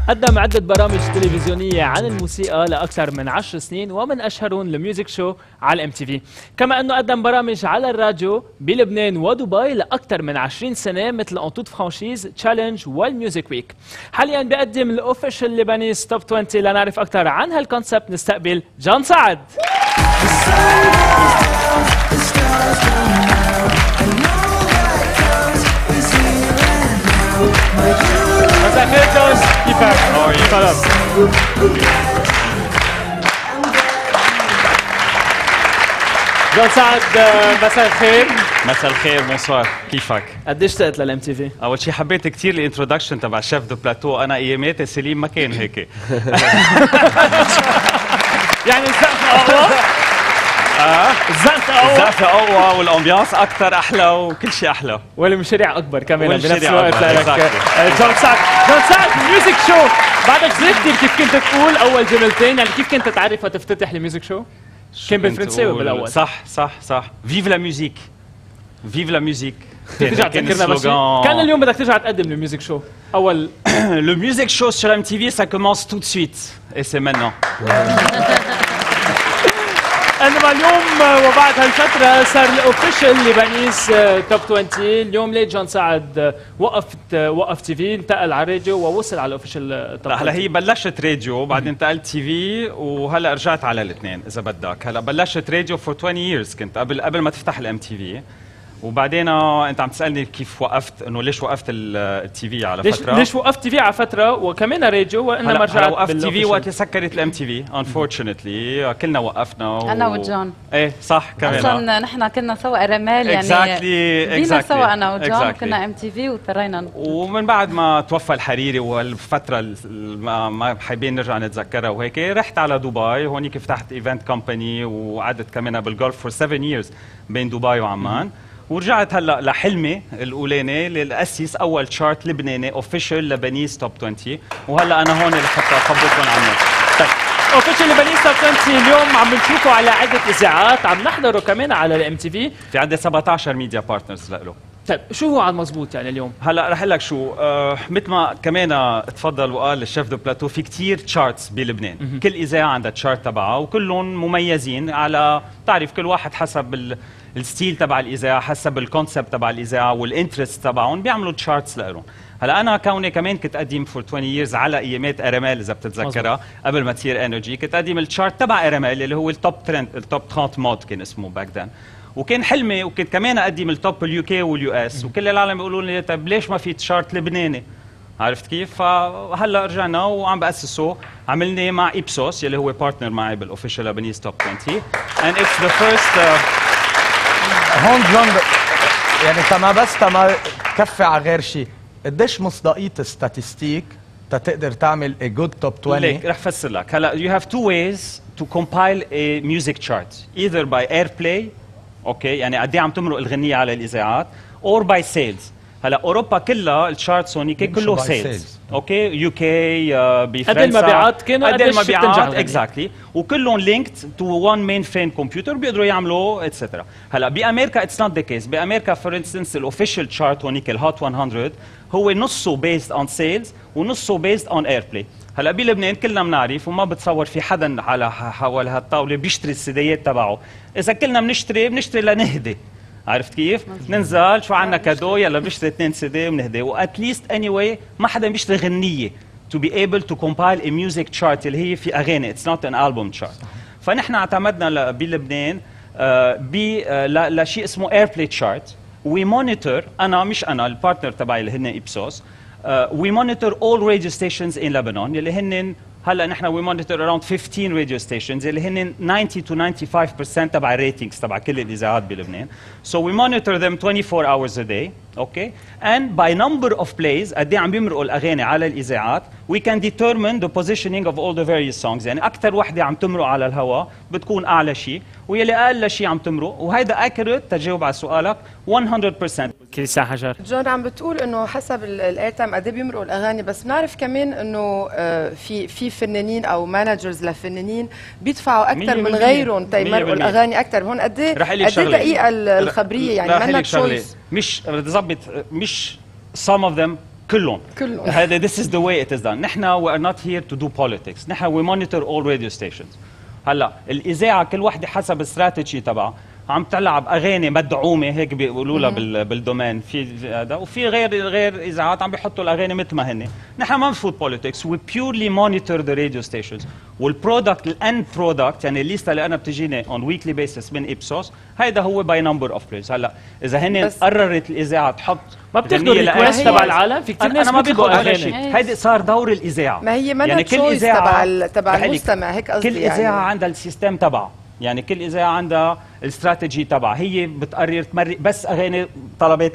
قدم عدة برامج تلفزيونية عن الموسيقى لأكثر من 10 سنين، ومن أشهرهم الميوزك شو على الام تي في. كما أنه قدم برامج على الراديو بلبنان ودبي لأكثر من 20 سنة مثل أنطوط فرانشيز، تشالنج والميوزك ويك. حاليا بيقدم الأوفيشال لبنانيز توب 20. لنعرف أكثر عن هالكونسبت نستقبل جون سعد. مساء الخير جون، كيفك؟ سلام. جون سعد، مساء الخير. مساء الخير، بونسوار، كيفك؟ قديش اشتقت للام تي في؟ اول شيء حبيت كثير الانترودكشن تبع شيف دو بلاتو، انا اياماتي سليم ما كان هيك. يعني الزقفة أقوى؟ الزقفة أقوى والأمبيانس أكثر أحلى وكل شيء أحلى، والمشاريع أكبر كمان بنفس والمشاريع الوقت أكبر. لك. جون سعد، جون سعد الميوزك شو، بعدك زي كثير كيف كنت تقول أول جملتين، يعني كيف كنت تعرف تفتتح الميوزك شو؟ كان بالفرنساوي بالأول. صح فيف لا ميوزيك، فيف لا ميوزيك. ترجع تذكرنا بس كان اليوم بدك ترجع تقدم الميوزك شو أول. Le music show sur MTV ça commence tout de suite et c'est maintenant. انما اليوم وبعد هالفتره صار الاوفيشال لبنانيز توب 20. اليوم ليه جون سعد وقف تي في، انتقل على الراديو ووصل على الاوفيشال توب 20؟ هلا هي بلشت راديو، بعدين انتقلت تي في، وهلا رجعت على الاثنين اذا بدك. هلا بلشت راديو فور 20 years، كنت قبل ما تفتح الام تي في. وبعدين انت عم تسالني كيف وقفت، انه ليش وقفت التي في على فتره؟ ليش وقفت تي في على فتره وكمان راديو، وانما رجعت وقفت تي في وقت سكرت الام تي في. انفورشنتلي كلنا وقفنا انا وجون. ايه صح، كمان اصلا نحن كنا سوا رمال، يعني بينا سوا انا وجون كنا ام تي في واضطرينا. ومن بعد ما توفى الحريري والفتره ما حابين نرجع نتذكرها وهيك، رحت على دبي. هونيك فتحت ايفنت كومباني وقعدت كمان بالجولف فور 7 years بين دبي وعمان. ورجعت هلا لحلمي الاولاني للاسيس اول تشارت لبناني اوفيشال لبنانيز توب 20، وهلا انا هون لحتى اخبركم عنه. طيب اوفيشال لبنانيز توب 20 اليوم عم نشوفه على عده اذاعات، عم نحضره كمان على الام تي في. في عندي 17 ميديا بارتنرز له. طيب شو هو على المضبوط يعني اليوم؟ هلا رح اقول لك شو، مثل ما كمان تفضل وقال الشيف دو بلاتو، في كثير تشارتس بلبنان. كل اذاعه عندها تشارت تبعها وكلهم مميزين، على بتعرف كل واحد حسب الستيل تبع الاذاعه، حسب الكونسبت تبع الاذاعه والانترست تبعهم بيعملوا تشارتس لهم. هلا انا كوني كمان كنت اقدم فور 20 years على ايامات اراميل اذا بتتذكرها، قبل ما تصير انرجي، كنت اقدم التشارت تبع اراميل اللي هو التوب ترند، التوب 30 مود كان اسمه باك ذن. وكان حلمي، وكنت كمان اقدم التوب اليو كي واليو اس، وكل العالم بيقولوا لي طيب ليش ما في تشارت لبناني؟ عرفت كيف؟ فهلا رجعنا وعم باسسه، عملني مع ايبسوس يلي هو بارتنر معي بالاوفيشال لبنانيز توب 20 and it's the first. هون جون يعني تما تكفي على غير شيء، قديش مصداقية الستاتستيك تقدر تعمل a good top 20؟ ليك رح فسر لك. هلا you have two ways to compile a music chart, either by airplay، اوكي يعني قد ايه عم تمرق الغنية على الاذاعات، or by sales. هلا اوروبا كلها الشارتس هونيك كله سيلز، اوكي يو كي بفرنسا قد المبيعات كانوا قد المبيعات اكزاكتلي، وكلهم لينكد تو وان مين فريم كمبيوتر بيقدروا يعملوا اتسترا. هلا بامريكا اتس نوت ذا كيس. بامريكا فور انستنس الاوفيشال تشارت هونيك الهوت 100 هو نصه بيزد اون سيلز ونصه بيزد اون اير بلاي. هلا بلبنان كلنا بنعرف، وما بتصور في حدا على حول هالطاوله بيشتري السيديات تبعه. اذا كلنا بنشتري لنهدي، عرفت كيف؟ ننزل شو عنا كادو، يلا بنشتري 2 سي وبنهدي. وات ليست اني واي ما حدا بيشتري غنيه to be able to compile a music chart اللي هي في اغاني، اتس نوت ان البوم تشارت. فنحن اعتمدنا بلبنان لشيء اسمه اير بلاي تشارت. وي مونيتور، انا البارتنر تبعي اللي هن ايبسوس، وي مونيتور all radio stations in Lebanon اللي هن هلا نحن وي مونيتور اراوند 15 راديو ستيشنز اللي هن 90 to 95% تبع الريتنجز تبع كل الاذاعات بلبنان. So we monitor them 24 hours a day, okay? And by number of plays قد ايه عم بيمرقوا الاغاني على الاذاعات we can determine the positioning of all the various songs. يعني اكثر وحده عم تمرق على الهواء بتكون اعلى شيء، ويلي اقل شيء عم تمرق، وهيدا اكيوريت تجاوب على سؤالك 100%. كيسا حجر. جون عم بتقول انه حسب الاير تايم قد ايه بيمرقوا الاغاني، بس بنعرف كمان انه في فنانين او مانجرز لفنانين بيدفعوا اكثر من غيرهم تيمرقوا الاغاني اكثر. هون قد ايه دقيقه الخبريه يعني منك تشويس. مش بدي اظبط، مش some of them كلهم هذا this is the way it is done. نحن we are not here to do politics. نحن we monitor all radio stations. هلا الاذاعه كل وحده حسب الاستراتيجي تبعها عم تلعب اغاني مدعومه هيك بيقولوا لها بالدومين في هذا، وفي غير اذاعات عم بيحطوا الاغاني مثل ما هن. نحن ما بنفوت بوليتكس، وي بيورلي مونيتور ذا راديو ستيشنز، والبرودكت الاند برودكت يعني الليسته اللي انا بتجيني اون ويكلي بيسس من ابسوس هيدا هو باي نمبر اوف بلايز. هلا اذا هن قررت الاذاعه تحط ما بتاخذوا الريكوست تبع العالم، في كثير ناس ما بيطلبوا اغاني. شيء، هيدي صار دور الاذاعه. ما هي يعني كل اذاعه تبع المستمع، هيك قصدي. كل اذاعه يعني عندها السيستم تبعها، يعني كل اذاعه عندها الاستراتيجي تبعها، هي بتقرر تمرق بس اغاني طلبات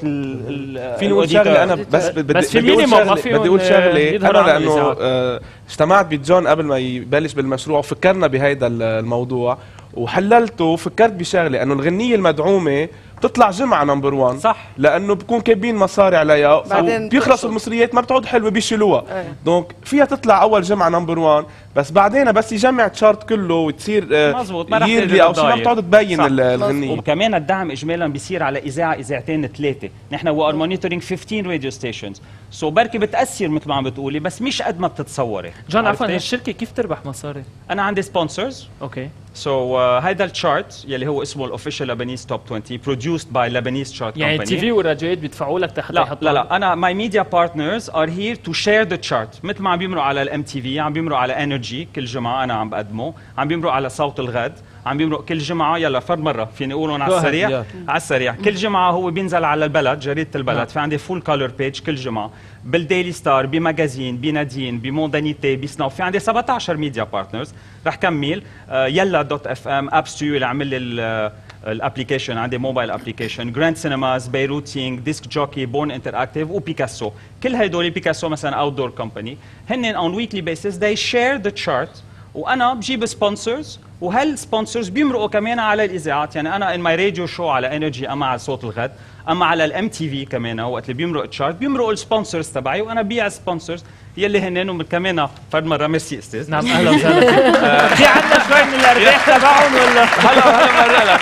في نقول شغله انا بس بدي اقول شغله انا لانه اجتمعت بجون قبل ما يبلش بالمشروع وفكرنا بهيدا الموضوع وحللته وفكرت بشغله انه الغنيه المدعومه بتطلع جمعه نمبر 1 صح، لانه بكون كاتبين مصاري عليها وبيخلصوا المصريات ما بتعود حلوه بيشيلوها. دونك فيها تطلع اول جمعه نمبر 1، بس بعدين بس يجمع الشارت كله وتصير ييرلي او شيء ما بتعود تبين الغنيه. وكمان الدعم اجمالا بيصير على اذاعه اذاعتين 3. نحن وي ار مونيتورينج 15 راديو ستيشنز، سو بركي بتاثر مثل ما عم بتقولي بس مش قد ما بتتصوري. جون عفوا الشركه كيف تربح مصاري؟ انا عندي سبونسرز. اوكي سو هيدا الشارت يلي هو اسمه الاوفيشال لبنيز توب 20 produced by Lebanese chart company. يعني التي في والراديوات بيدفعوا لك تحت لا انا my media partners are here to share the chart. مثل ما عم بيمروا على الام تي في، عم بيمروا على انرجي كل جمعه انا عم بقدمه، عم بيمروا على صوت الغد، عم بيمرق كل جمعه. يلا فرد مره فيني اقولهم على السريع على السريع. كل جمعه هو بينزل على البلد، جريده البلد، في عندي فول كولر بيج كل جمعه بالديلي ستار، بماجازين، بنادين، بموندانيتي، بسناو. في عندي 17 ميديا بارتنرز. رح كمل يلا دوت اف ام، ابس تو يو اللي عمل لي الابلكيشن، عندي موبايل ابلكيشن، جراند سينماز، بيروتينج، ديسك جوكي، بورن انتراكتيف، وبيكاسو. كل هدول بيكاسو مثلا اوت دور كومباني، هن اون ويكلي بيسز they share the chart، وانا بجيب سبونسرز، وهالسبونسرز بيمرقوا كمان على الاذاعات. يعني انا ان ماي راديو شو على انرجي، اما على صوت الغد، اما على الام تي في كمان وقت اللي بيمرق الشارت بيمرقوا السبونسرز تبعي، وانا بيع السبونسرز يلي هنن كمان فرد مره. ميرسي استاذ. نعم اهلا وسهلا. في عندنا شوي من الارباح تبعهم ولا هلا مره لك.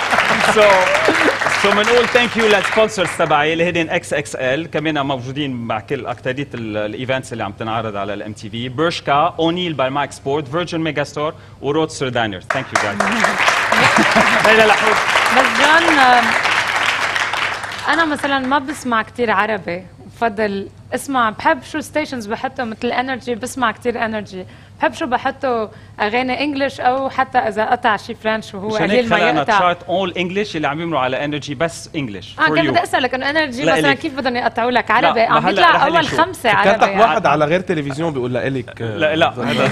سو بنقول ثانك يو للسبونسرز تبعي اللي هدين اكس اكس ال، كمان موجودين مع كل اكثريه الايفنتس اللي عم تنعرض على الام تي في. برشكا، اونيل باي ماك سبورت، فيرجن ميجا ستور، وروتستر داينرز. ثانك يو جايز. ليلى لحود. بس جون انا مثلا ما بسمع كثير عربي، بفضل اسمع، بحب شو ستيشنز بحطوا مثل انرجي، بسمع كثير انرجي، بحب شو بحطوا اغاني انجلش او حتى اذا قطع شي فرنش وهو قليل ما يقطع. مشان هيك اول انجلش اللي عم يمروا على انرجي بس انجلش. كان بدي اسالك انه انرجي مثلا كيف بدهم يقطعوا لك عربي؟ عم بيطلع اول 5 عربي. كانت واحد على غير تلفزيون بيقول لك لا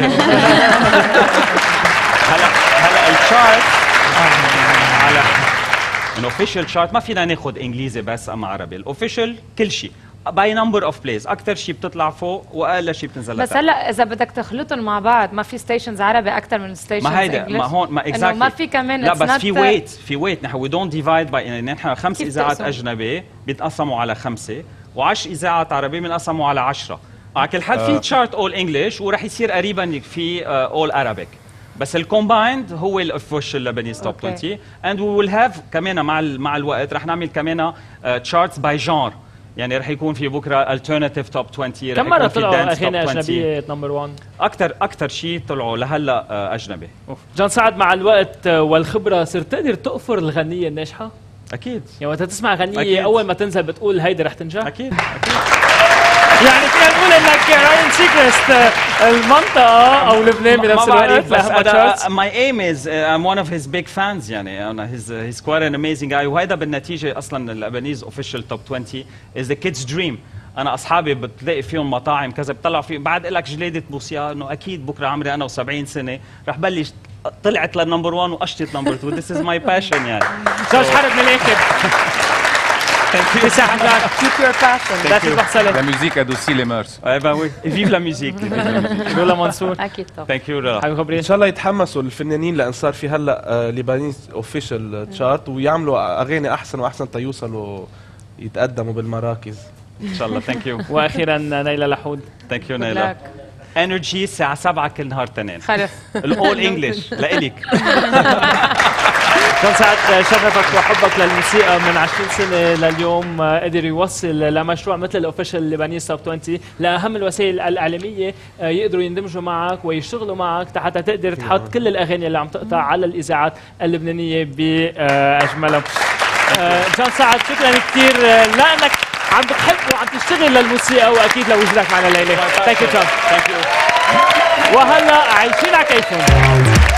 هلا الشارت على الاوفيشال شارت ما فينا ناخذ انجليزي بس اما عربي. الاوفيشال كل شيء باي نمبر اوف بلايز، اكثر شيء بتطلع فوق واقل شيء بتنزل بس هلا اذا بدك تخلطهم مع بعض ما في ستيشنز عربي اكثر من ستيشنز ما هيدا ما هون ما اكزاكتلي ما في كمان. لا بس في ويت نحن وي دونت ديفايد باي، نحن 5 اذاعات اجنبي بيتقسموا على 5، و10 اذاعات عربي بينقسموا على 10. على كل حال في تشارت اول انجلش، وراح يصير قريبا في اول ارابيك، بس الكومبايند هو الاوفيشال لبنيز توب 20. اند وي ويل هاف كمان مع الوقت رح نعمل كمان تشارتس باي جانر. يعني رح يكون في بكره الترناتيف توب 20. كم مره طلعوا اغاني اجنبيه نمبر 1؟ اكثر شيء طلعوا لهلا اجنبي. جون سعد، مع الوقت والخبره صرت تقدر تقفر الغنيه الناجحه؟ اكيد. يعني وقت تسمع غنيه اول ما تنزل بتقول هيدي رح تنجح؟ اكيد. يعني فينا نقول انك راين سيكرست المنطقه او لبنان بنفس الوقت. بس my aim is I'm one of his big fans. يعني انا he's quite an amazing guy. وهيدا بالنتيجه اصلا الابانيز اوفيشال توب 20 is the kids dream. انا اصحابي بتلاقي فيهم مطاعم كذا بيطلعوا فيه، بعد لك جليده موسيقى انه اكيد بكره عمري انا و70 سنه رح بلش طلعت للنمبر 1 واشتت نمبر 2. This is my passion. يعني جورج حرب من الاخر. Keep your passion. لا تذبح سلام. La musique adoucit les mœurs. اي با وي فيف لا ميوزيك. رولا منصور. اكيد طبعا. ثانك يو. حبيبي خبرين ان شاء الله يتحمسوا الفنانين لان صار في هلا ليبانيز اوفيشال تشارت ويعملوا اغاني احسن واحسن تيوصلوا يتقدموا بالمراكز ان شاء الله. ثانك يو. واخيرا نيلى لحود. ثانك يو نيلى. انرجي الساعه 7 كل نهار تنين. خلف الاول انجلش لإلك. جون سعد، شغفك وحبك للموسيقى من 20 سنة لليوم قدر يوصل لمشروع مثل الأوفيشال لبنانيز توب 20 لأهم الوسائل الإعلامية يقدروا يندمجوا معك ويشتغلوا معك حتى تقدر تحط كل الأغاني اللي عم تقطع على الإذاعات اللبنانية بأجملها. جون سعد، شكرا كثير لأنك عم بتحب وعم تشتغل للموسيقى، وأكيد لوجودك معنا الليلة. ثانك يو جون. وهلا عايشين على كيفهم.